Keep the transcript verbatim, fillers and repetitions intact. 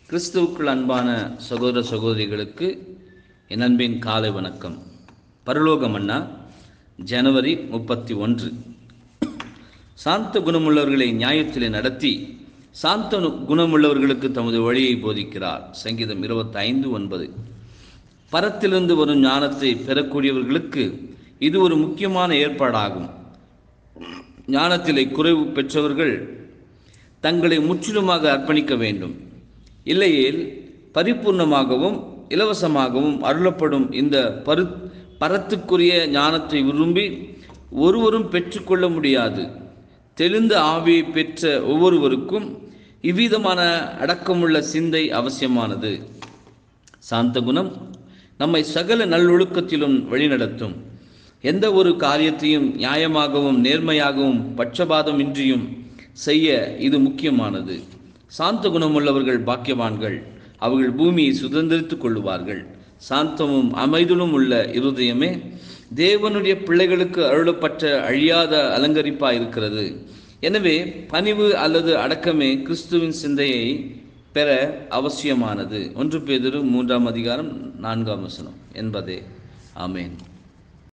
கிறிஸ்துவுக்குள் அன்பான சகோதர சகோதரிகளுக்கு என் அன்பின் காலை வணக்கம். பரலோக மன்னா, ஜனவரி முப்பத்தி ஒன்று. சாந்த குணமுள்ளவர்களை நியாயத்திலே நடத்தி சாந்த குணமுள்ளவர்களுக்கு தமது வழியை போதிக்கிறார். சங்கீதம் இருபத்தி ஐந்து ஒன்பது. பரத்திலிருந்து வரும் ஞானத்தை பெறக்கூடியவர்களுக்கு இது ஒரு முக்கியமான ஏற்பாடாகும். ஞானத்திலே குறைவு பெற்றவர்கள் தங்களை முற்றிலுமாக அர்ப்பணிக்க வேண்டும். இல்லையேல் பரிபூர்ணமாகவும் இலவசமாகவும் அருளப்படும் இந்த பரு பரத்துக்குரிய ஞானத்தை விரும்பி ஒருவரும் பெற்றுக்கொள்ள முடியாது. தெளிந்த ஆவியை பெற்ற ஒவ்வொருவருக்கும் இவ்விதமான அடக்கமுள்ள சிந்தை அவசியமானது. சாந்த குணம் நம்மை சகல நல்லொழுக்கத்திலும் வழிநடத்தும். எந்த ஒரு காரியத்தையும் நியாயமாகவும் நேர்மையாகவும் பட்சபாதமின்றியும் செய்ய இது முக்கியமானது. சாந்த குணமுள்ளவர்கள் பாக்கியவான்கள், அவர்கள் பூமியை சுதந்திரித்துக் கொள்ளுவார்கள். சாந்தமும் அமைதலும் உள்ள இருதயமே தேவனுடைய பிள்ளைகளுக்கு அருளப்பட்ட அழியாத அலங்கரிப்பாக இருக்கிறது. எனவே பணிவு அல்லது அடக்கமே கிறிஸ்துவின் சிந்தையை பெற அவசியமானது. ஒன்று பேதுரு மூன்றாம் அதிகாரம் நான்காம் வசனம் என்பதே. ஆமேன்.